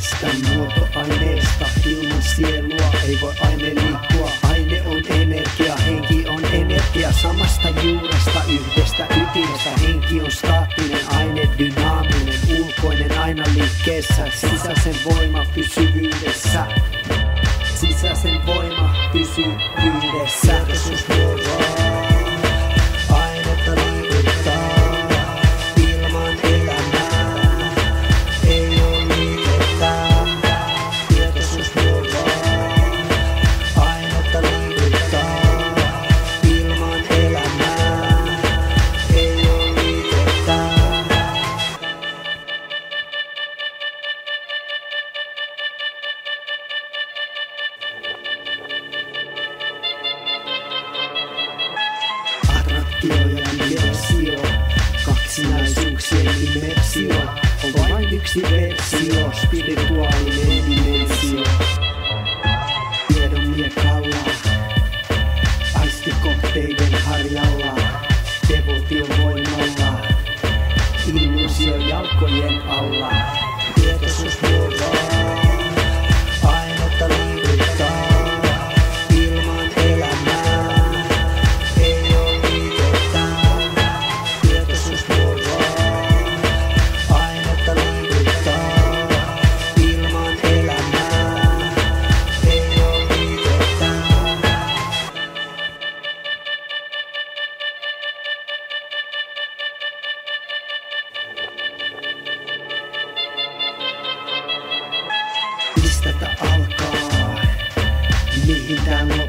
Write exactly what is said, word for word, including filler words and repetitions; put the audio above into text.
aineesta, muotoaineesta. Ilman sielua ei voi aine liikkua. Aine on energia, henki on energia. Samasta juuresta, yhdestä ytimestä. Henki on staattinen, aine dynaaminen. Ulkoinen aina liikkeessä, sisäisen voima pysyvyydessä. Sisäisen voima pysyvyydessä. Tietoisuus murraa, ainetta liikuttaa. Ilman elämää ei oo liikettä. Tietoisuus murraa, ainetta liikuttaa. Ilman elämää ei oo liikettä. Attraktio ja diversio, kaksinaisuuksien immersio on vain yksi versio, spirituaalinen dimensio. Tiedon miekalla, aistikohteiden harjalla, devotion voimalla, illuusio jalkojen alla. Tietoisuus murraa, ainetta liikuttaa. Ilman elämää ei oo liikettä. Tietoisuus murraa, ainetta liikuttaa. Ilman elämää ei oo liikettä. Mistä tää alkaa? Mihin tää